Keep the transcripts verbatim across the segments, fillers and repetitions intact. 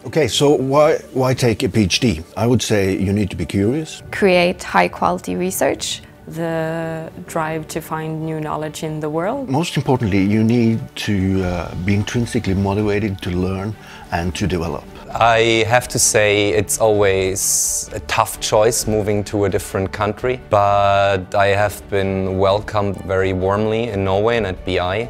Okay, so why, why take a PhD? I would say you need to be curious. Create high quality research. The drive to find new knowledge in the world. Most importantly, you need to uh, be intrinsically motivated to learn and to develop. I have to say it's always a tough choice moving to a different country, but I have been welcomed very warmly in Norway and at B I.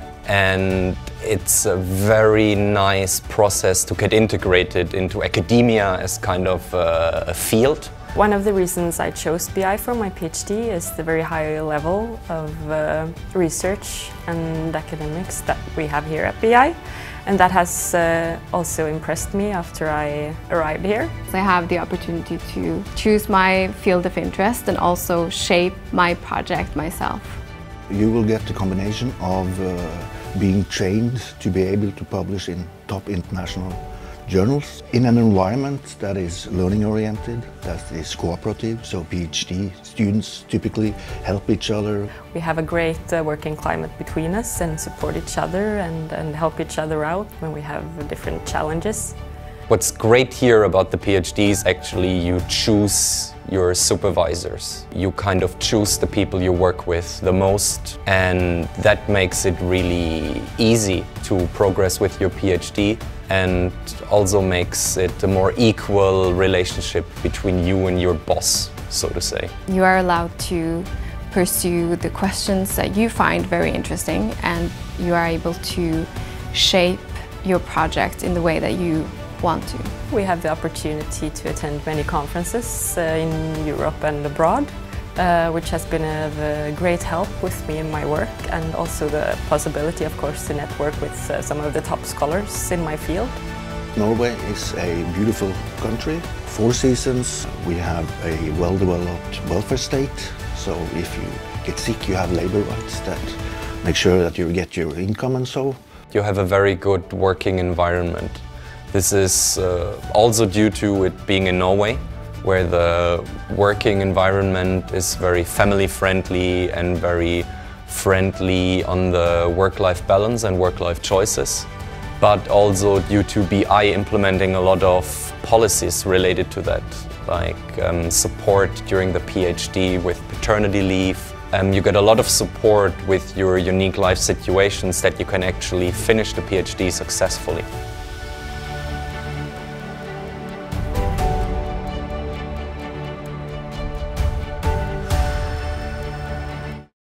And it's a very nice process to get integrated into academia as kind of a, a field. One of the reasons I chose B I for my PhD is the very high level of uh, research and academics that we have here at B I. And that has uh, also impressed me after I arrived here. I have the opportunity to choose my field of interest and also shape my project myself. You will get the combination of uh, being trained to be able to publish in top international journals in an environment that is learning oriented, that is cooperative, so PhD students typically help each other. We have a great uh, working climate between us and support each other and, and help each other out when we have different challenges. What's great here about the PhD is actually you choose your supervisors. You kind of choose the people you work with the most, and that makes it really easy to progress with your PhD and also makes it a more equal relationship between you and your boss, so to say. You are allowed to pursue the questions that you find very interesting, and you are able to shape your project in the way that you want to. We have the opportunity to attend many conferences uh, in Europe and abroad, uh, which has been of uh, great help with me in my work, and also the possibility, of course, to network with uh, some of the top scholars in my field. Norway is a beautiful country, four seasons. We have a well-developed welfare state, so if you get sick you have labor rights that make sure that you get your income and so. You have a very good working environment. This is uh, also due to it being in Norway, where the working environment is very family-friendly and very friendly on the work-life balance and work-life choices. But also due to B I implementing a lot of policies related to that, like um, support during the PhD with paternity leave. Um, you get a lot of support with your unique life situations that you can actually finish the PhD successfully.